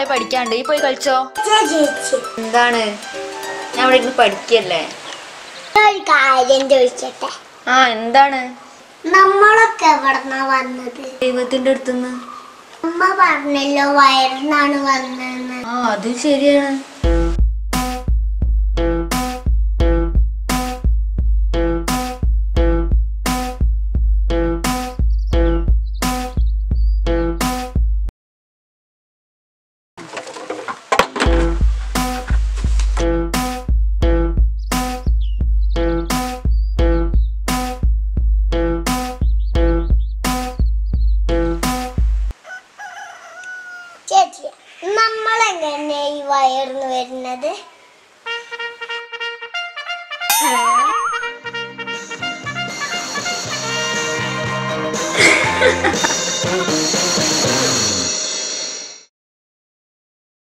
കുറെ പഠിക്കാണ്ട്. ഈ പോയി കളിച്ചോ. എന്താണ്? ഞാൻ ഇവിടെ ഇരുന്ന് പഠിക്കല്ലേ. കാര്യം ചോദിച്ചട്ടെ. ആ എന്താണ്? നമ്മളൊക്കെ എവിടെന്നാ വന്നത്? ദൈവത്തിന്റെ അടുത്തുനിന്ന്. അമ്മ പറഞ്ഞല്ലോ വയറിനാണ് വന്നതെന്ന്. ആ അതും ശരിയാണ്. ചേച്ചി, നമ്മളെങ്ങനെ ഈ വയറിന് വരുന്നത്?